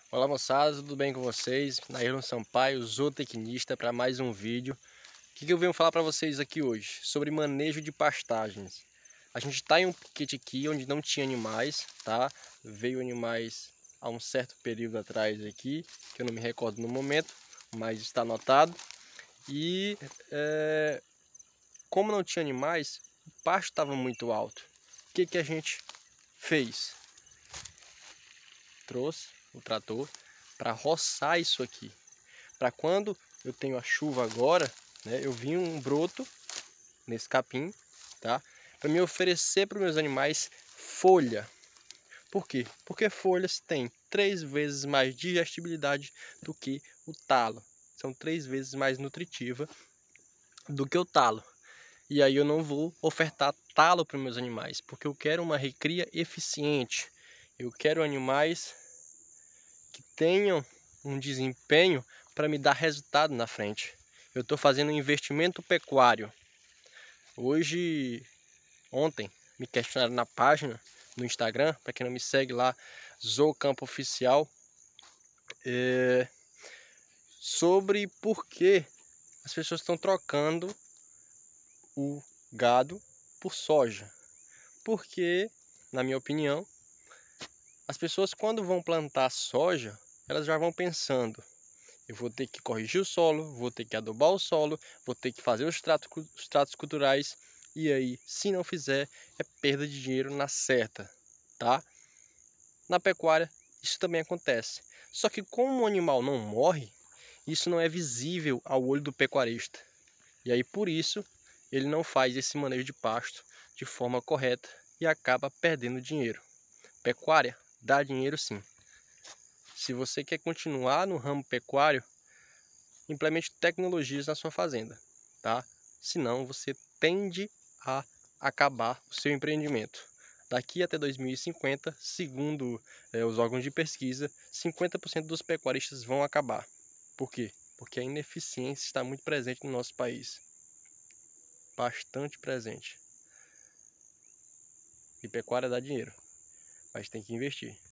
Olá moçada, tudo bem com vocês? Nairton Sampaio, zootecnista, para mais um vídeo. O que eu venho falar para vocês aqui hoje? Sobre manejo de pastagens. A gente está em um piquete aqui onde não tinha animais, tá? Veio animais há um certo período atrás aqui, que eu não me recordo no momento, mas está anotado. E como não tinha animais, o pasto estava muito alto. O que a gente fez? Trouxe o trator para roçar isso aqui, para quando eu tenho a chuva agora, né, eu vi um broto nesse capim, tá? Para me oferecer para os meus animais folha. Por quê? Porque folhas têm 3 vezes mais digestibilidade do que o talo. São 3 vezes mais nutritiva do que o talo. E aí eu não vou ofertar talo para os meus animais, porque eu quero uma recria eficiente. Eu quero animais que tenham um desempenho para me dar resultado na frente. Eu estou fazendo um investimento pecuário. Ontem, me questionaram na página, no Instagram, para quem não me segue lá, Zoocampo Oficial, sobre por que as pessoas estão trocando o gado por soja. Porque, na minha opinião, as pessoas quando vão plantar soja, elas já vão pensando: eu vou ter que corrigir o solo, vou ter que adubar o solo, vou ter que fazer os tratos culturais. E aí, se não fizer, é perda de dinheiro na certa, tá? Na pecuária, isso também acontece. Só que como o animal não morre, isso não é visível ao olho do pecuarista. E aí, por isso, ele não faz esse manejo de pasto de forma correta e acaba perdendo dinheiro. Pecuária dá dinheiro sim. Se você quer continuar no ramo pecuário, implemente tecnologias na sua fazenda, tá? Senão você tende a acabar o seu empreendimento. Daqui até 2050, segundo os órgãos de pesquisa, 50% dos pecuaristas vão acabar. Por quê? Porque a ineficiência está muito presente no nosso país. Bastante presente. E pecuária dá dinheiro, mas tem que investir.